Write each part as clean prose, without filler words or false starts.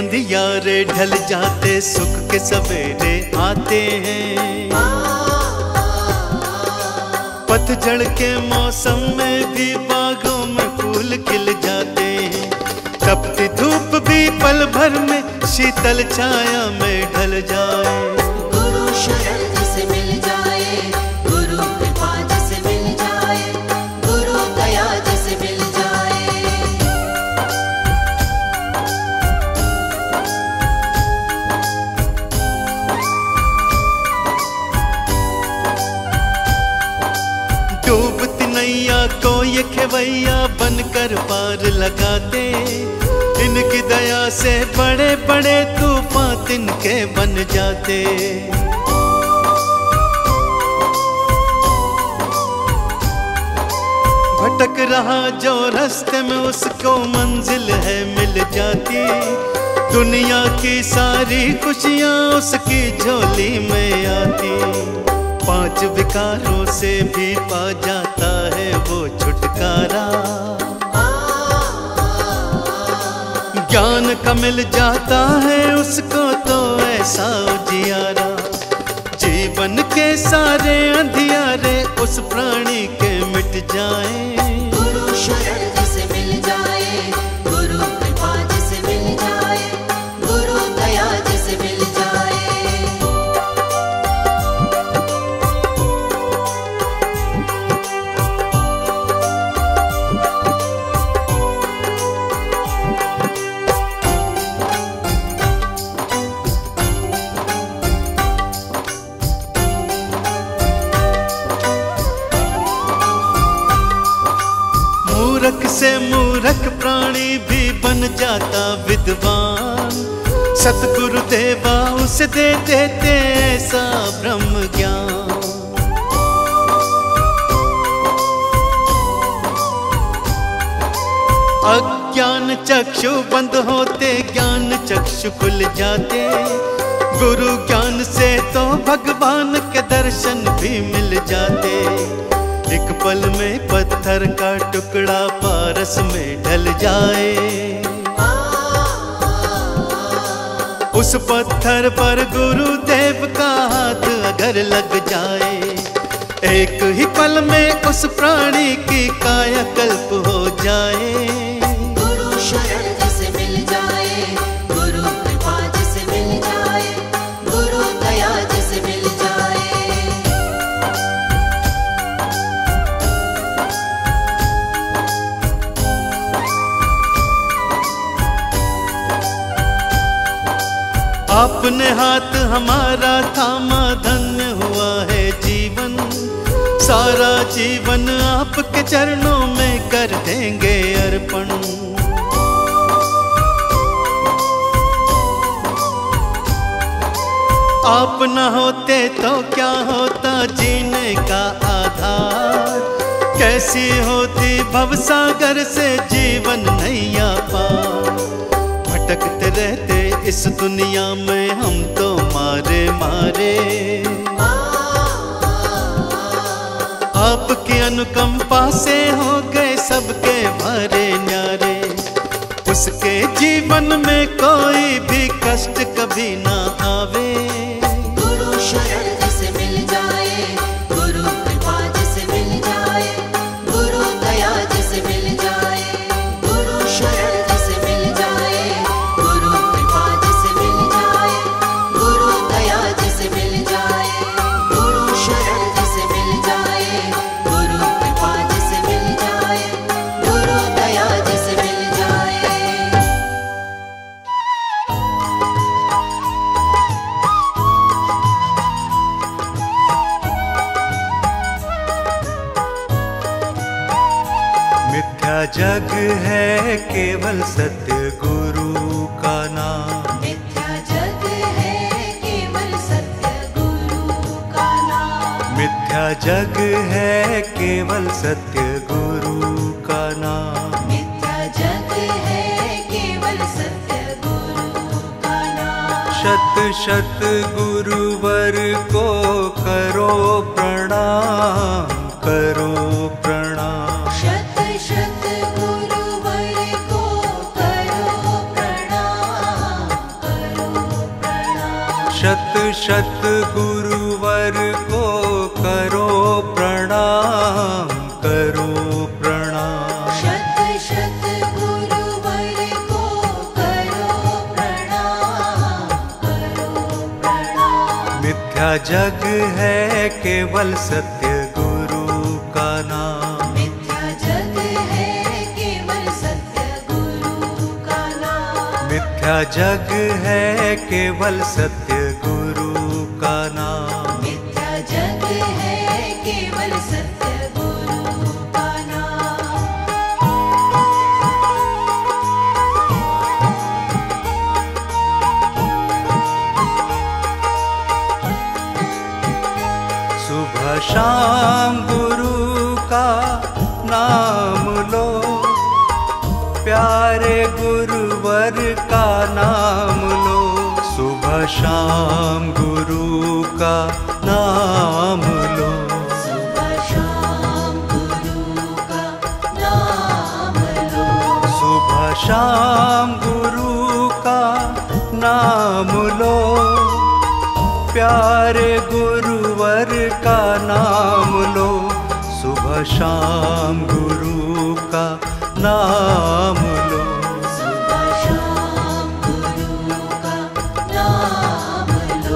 अंधियारे ढल जाते, सुख के सवेरे आते हैं। पतझड़ के मौसम में भी बागों में फूल खिल जाते हैं। तपती धूप भी पल भर में शीतल छाया में ढल जाए। गुरु शरण जिसे मिल जाए, गुरु कृपा जिसे मिल जाए, गुरु दया जिसे मिल जाए। डूबती नैया को ये खेवैया बनकर पार लगाते, इनकी दया से बड़े बड़े तूफान तिनके बन जाते। भटक रहा जो रास्ते में उसको मंजिल है मिल जाती। दुनिया की सारी खुशियाँ उसकी झोली में आती। 5 विकारों से भी पा जाता है वो छुटकारा। ज्ञान का मिल जाता है उसको तो ऐसा उजियारा। जीवन के सारे अंधियारे उस प्राणी के मिट जाएं। गुरु शरण जिसे मिल जाए, गुरु कृपा जिसे मिल जाए, गुरु दया जिसे मिल जाए। मूर्ख से मूर्ख प्राणी भी बन जाता विद्वान। सतगुरु देवा उसे दे देते ऐसा ब्रह्म ज्ञान। अज्ञान चक्षु बंद होते ज्ञान चक्षु खुल जाते। गुरु ज्ञान से तो भगवान के दर्शन भी मिल जाते। एक पल में पत्थर का टुकड़ा पारस में ढल जाए। उस पत्थर पर गुरुदेव का हाथ अगर लग जाए, एक ही पल में उस प्राणी की कायाकल्प हो जाए। गुरु शरण जिसे मिल जाए, गुरु कृपा जिसे मिल जाए, गुरु दया जिसे मिल जाए। आपने हाथ हमारा थामा, धन्य हुआ है जीवन। सारा जीवन आपके चरणों में कर देंगे अर्पण। आप न होते तो क्या होता जीने का आधार। कैसी होती भवसागर से जीवन नैया पार। भटकते रहते इस दुनिया में हम तो मारे मारे। आपकी अनुकंपा से हो गए सबके भरे न्यारे। उसके जीवन में कोई भी कष्ट कभी ना आवे। गुरु शरण जिसे मिल जाए, गुरु कृपा जिसे मिल जाए, गुरु दया जिसे मिल जाए। गुरु शरण जिसे मिल जाए, गुरु कृपा जिसे मिल जाए, गुरु दया जिसे मिल जाए। गुरु शरण जिसे मिल जाए, गुरु कृपा जिसे मिल जाए, गुरु दया जिसे मिल जाए। मिथ्या जग है केवल सत्य गुरु का नाम। मिथ्या जग है केवल सत्य गुरु का नाम। मिथ्या जग है केवल सत्य गुरु का नाम। मिथ्या जग है केवल सत्य गुरु का नाम। शत शत गुरुवर को करो प्रणाम, करो प्रणाम। शत शत गुरुवर को करो प्रणाम, शत गुरुवर को करो प्रणाम, करो प्रणाम। शत शत गुरुवर को करो प्रणाम, करो प्रणाम। मिथ्या जग है केवल सत्य गुरु का नाम। मिथ्या जग है केवल सत्य गुरु का नाम। मिथ्या जग है केवल सत्य गुरु का नाम। मिथ्या जग है केवल सत्य गुरु का नाम। सुबह शाम गुरु का नाम लो, प्यारे गुरुवर का नाम लो। सुबह शाम गुरु का नाम लो। सुबह शाम गुरु का नाम लो। सुबह शाम गुरु का नाम लो, प्यारे गुरुवर का नाम लो। सुबह शाम गुरु का नाम लो। सुबह शाम गुरु का नाम लो।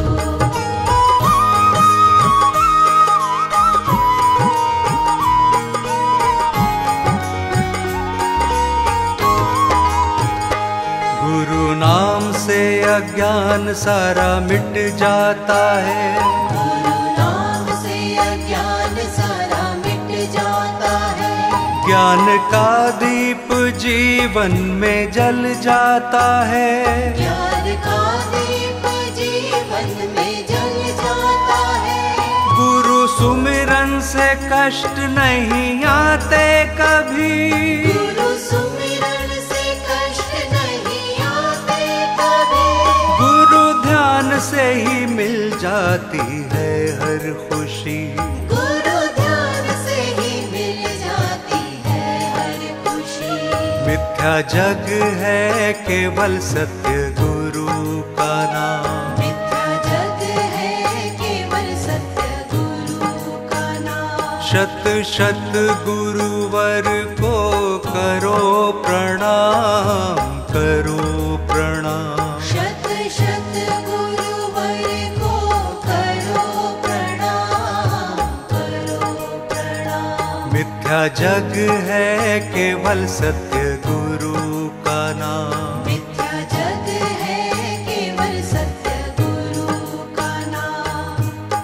गुरु नाम से अज्ञान सारा मिट जाता है। गुरु नाम से अज्ञान सारा मिट जाता है। ज्ञान का दीप जीवन में जल जाता है। ज्ञान का दीप जीवन में जल जाता है। गुरु सुमिरन से कष्ट नहीं आते कभी। गुरु सुमिरन से कष्ट नहीं आते कभी। गुरु ध्यान से ही मिल जाती है हर खुशी। गुरु ध्यान से ही मिल जाती है हर खुशी। मिथ्या जग है केवल सत्य गुरु का नाम। मिथ्या जग है केवल सत्य गुरु का नाम। शत शत गुरुवर को करो प्रणाम, करो प्रणाम। शत शत गुरुवर को करो प्रणाम, करो प्रणाम। मिथ्या जग है केवल सत्य गुरु का नाम। मिथ्या जग है केवल सत्य गुरु का नाम।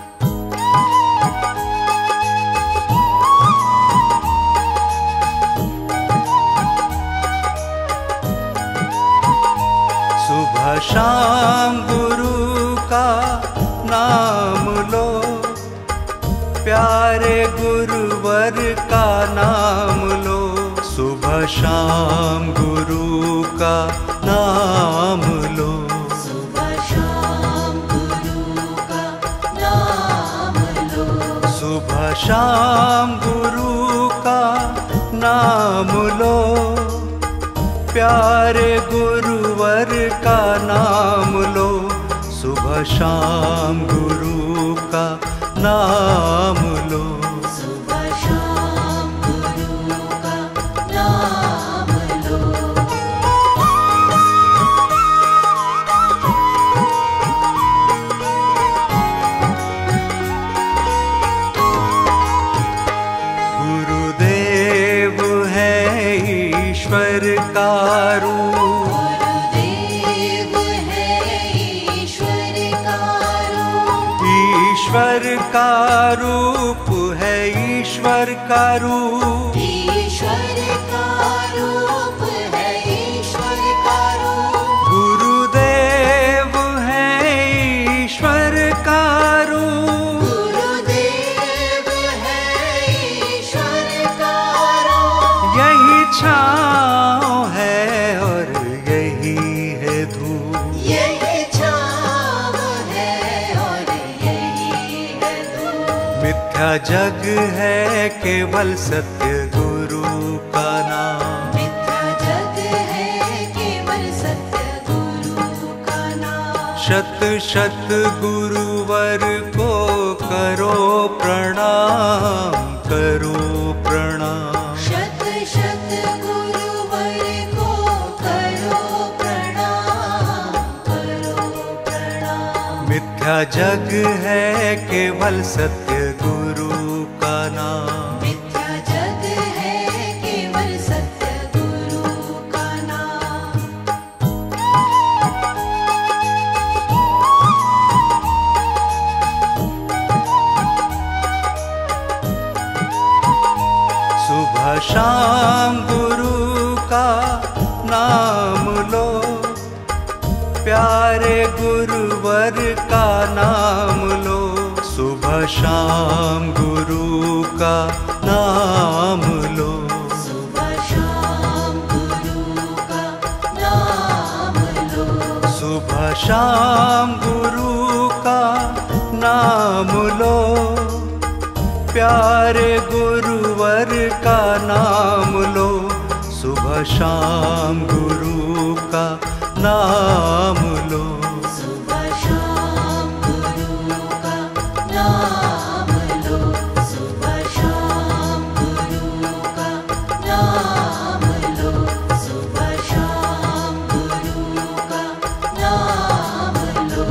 सुबह शाम गुरु का नाम लो, प्यारे गुरुवर का नाम लो। सुबह शाम गुरु का नाम लो। सुबह शाम गुरु का नाम लो। सुबह शाम गुरु का नाम लो, प्यारे गुरुवर का नाम लो। सुबह शाम गुरु का नाम लो। सुबह शाम गुरु का नाम लो। गुरुदेव है ईश्वर का रूप। गुरुदेव है ईश्वर का रूप। ईश्वर का रूप है ईश्वर का रूप। ईश्वर का रूप है ईश्वर का रूप। गुरुदेव है ईश्वर का रूप। गुरुदेव है ईश्वर का रूप। यही छाँव है और यही है धूप। यही छाँव है और यही है धूप। मिथ्या जग है केवल सत्य गुरु का नाम। मिथ्या जग है केवल सत्य गुरु का नाम। शत शत गुरुवर को करो प्रणाम, करो प्रणाम। शत शत गुरुवर को करो प्रणाम, करो प्रणाम। मिथ्या जग है केवल सत्य गुरु का नाम। मिथ्या जग है केवल सत्य गुरु का नाम। सुबह शाम गुरु का नाम लो, प्यारे गुरुवर का नाम लो। सुबह शाम गुरु का नाम लो। सुबह शाम गुरु का नाम लो। सुबह शाम गुरु का नाम लो, प्यारे गुरुवर का नाम लो। सुबह शाम गुरु का नाम लो। सुबह शाम गुरु का नाम लो। सुबह शाम गुरु का नाम लो। सुबह शाम गुरु का नाम लो।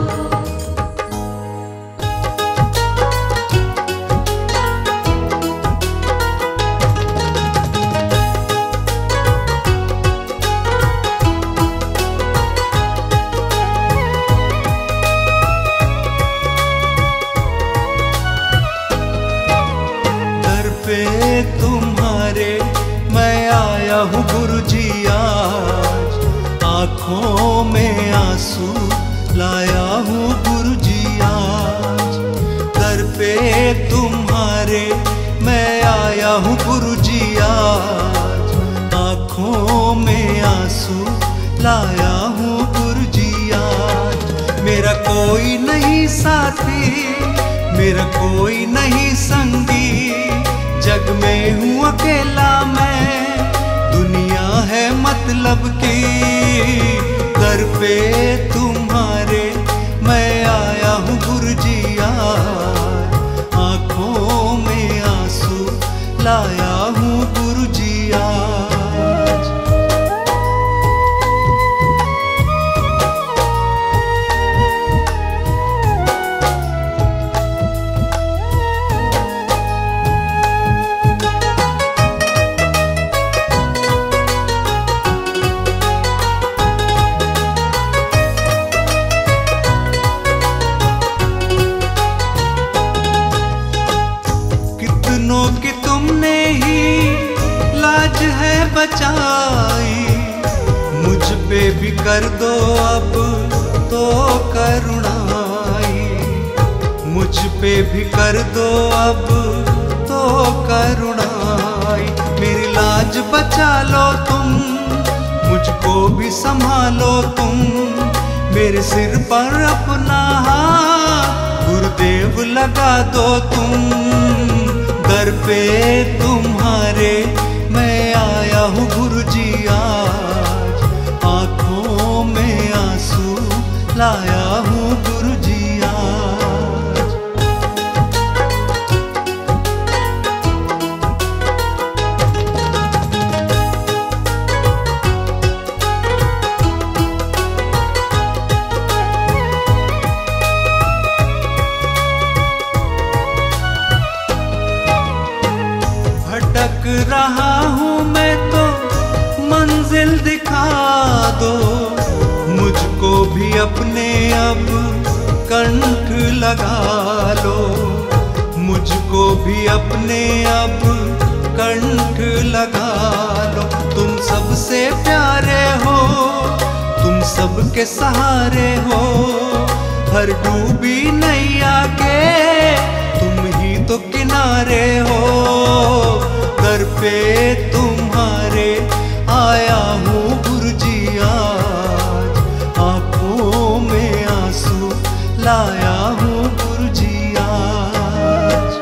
तुम्हारे मैं आया हूँ गुरुजी आज, आँखों में आंसू लाया हूँ गुरुजी आज। दर पे तुम्हारे मैं आया हूँ गुरुजी आज, आँखों में आंसू लाया हूँ गुरुजी आज। मेरा कोई नहीं साथी, मेरा कोई नहीं संगी, जग में हूँ अकेला मैं, दुनिया है मतलब की। दर पे तुम्हारे मैं आया हूँ गुरुजी आज, आँखों में आंसू लाया हूँ गुरुजी आज। कि तुमने ही लाज है बचाई, मुझ पे भी कर दो अब तो करुणाई। मुझ पे भी कर दो अब तो करुणाई। मेरी लाज बचा लो तुम, मुझको भी संभालो तुम। मेरे सिर पर अपना हाथ गुरुदेव लगा दो तुम। दर पे तुम्हारे मैं आया हूँ गुरुजी आज, आँखों में आंसू लाया हूँ गुरुजी आज। भटक रहा हूँ मैं तो मंजिल दिखा दो, मुझको भी अपने अब कंठ लगा लो। मुझको भी अपने अब कंठ लगा लो। तुम सबसे प्यारे हो, तुम सबके सहारे हो। हर डूबी नैया के तुम ही तो किनारे हो। दर पे तुम्हारे आया हूँ गुरुजी आज, आँखों में आंसू लाया हूँ गुरुजी आज।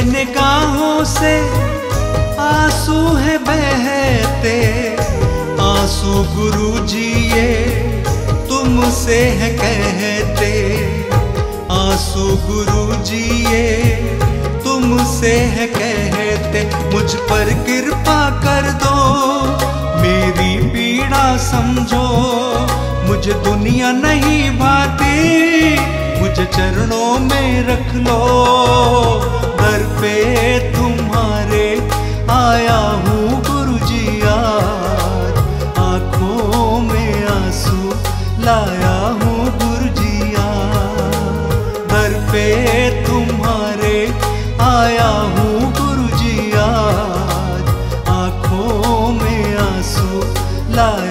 निगाहों से आंसू है बहते, आंसू गुरुजी ये तुमसे है कहते, आंसू गुरुजी ये तुमसे है कहते। मुझ पर कृपा कर दो, मेरी पीड़ा समझो, मुझे दुनिया नहीं भाती, मुझे चरणों में रख लो। दर पे तुम्हारे आया हूँ गुरुजी आज, आँखों में आंसू लाया हूँ गुरुजी आज। दर पे तुम्हारे आया हूँ गुरुजी आज, आँखों में आंसू लाया